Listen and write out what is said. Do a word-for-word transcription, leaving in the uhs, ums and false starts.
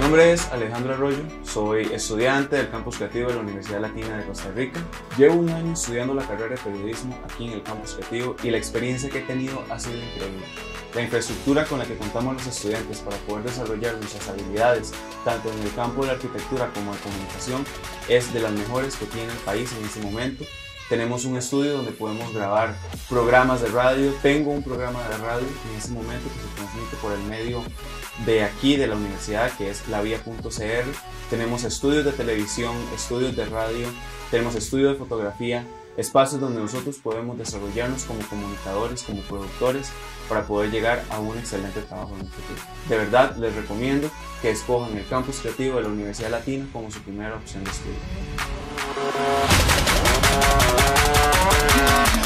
nombre es Alejandro Arroyo, soy estudiante del Campus Creativo de la Universidad Latina de Costa Rica. Llevo un año estudiando la carrera de periodismo aquí en el Campus Creativo y la experiencia que he tenido ha sido increíble. La infraestructura con la que contamos los estudiantes para poder desarrollar nuestras habilidades, tanto en el campo de la arquitectura como de comunicación, es de las mejores que tiene el país en este momento. Tenemos un estudio donde podemos grabar programas de radio. Tengo un programa de radio en este momento que se transmite por el medio de aquí, de la universidad, que es la vía punto c r. Tenemos estudios de televisión, estudios de radio, tenemos estudios de fotografía, espacios donde nosotros podemos desarrollarnos como comunicadores, como productores, para poder llegar a un excelente trabajo en el futuro. De verdad, les recomiendo que escojan el Campus Creativo de la Universidad Latina como su primera opción de estudio.